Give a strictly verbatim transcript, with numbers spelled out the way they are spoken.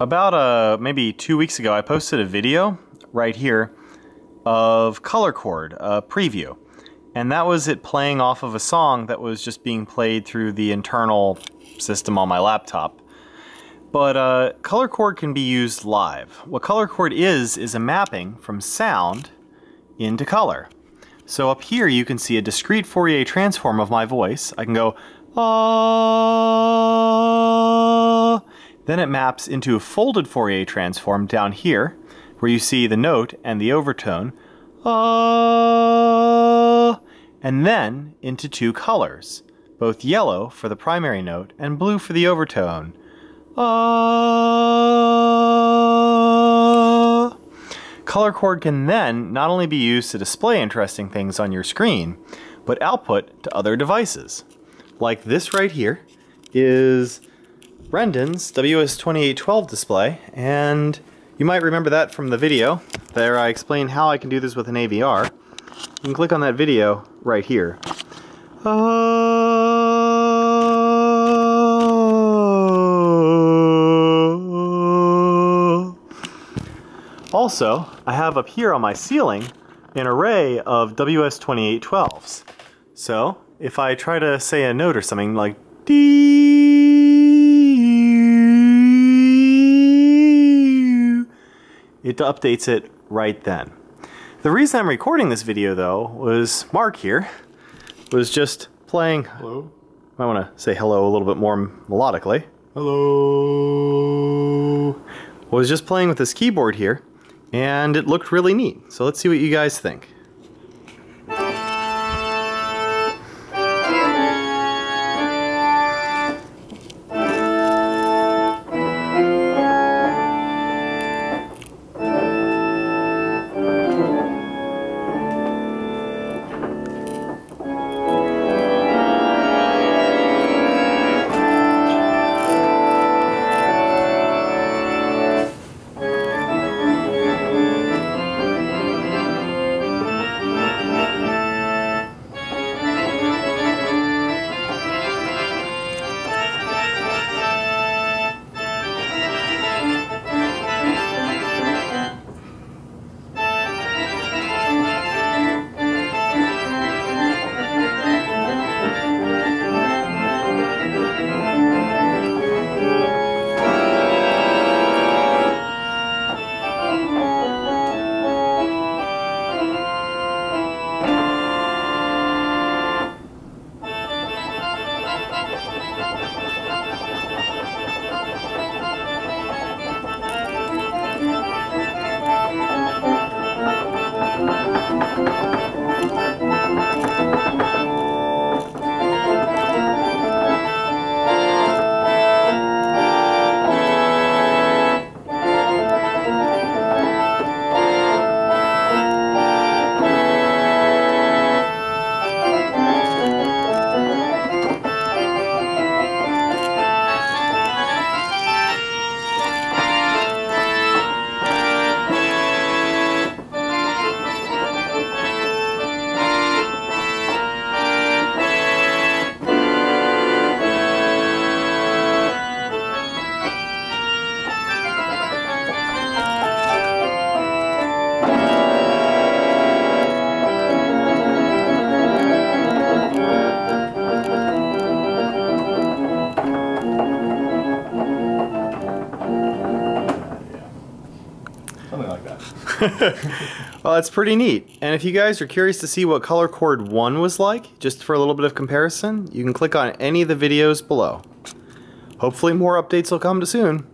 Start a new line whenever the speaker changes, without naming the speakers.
About uh, maybe two weeks ago, I posted a video right here of ColorChord, a preview. And that was it playing off of a song that was just being played through the internal system on my laptop. But uh, ColorChord can be used live. What ColorChord is, is a mapping from sound into color. So up here you can see a discrete Fourier transform of my voice. I can go, ah. Then it maps into a folded Fourier transform down here, where you see the note and the overtone, ah, and then into two colors, both yellow for the primary note and blue for the overtone. Ah. ColorChord can then not only be used to display interesting things on your screen, but output to other devices. Like this right here is Brendan's W S twenty-eight twelve display, and you might remember that from the video. There I explained how I can do this with an A V R. You can click on that video right here. Uh... Also, I have up here on my ceiling an array of W S twenty-eight twelves. So, if I try to say a note or something like D, it updates it right then. The reason I'm recording this video, though, was Mark here was just playing.
Hello.
I want to say hello a little bit more melodically.
Hello.
Was just playing with this keyboard here, and it looked really neat. So let's see what you guys think.
Something like that.
Well, that's pretty neat. And if you guys are curious to see what ColorChord one was like, just for a little bit of comparison, you can click on any of the videos below. Hopefully more updates will come soon.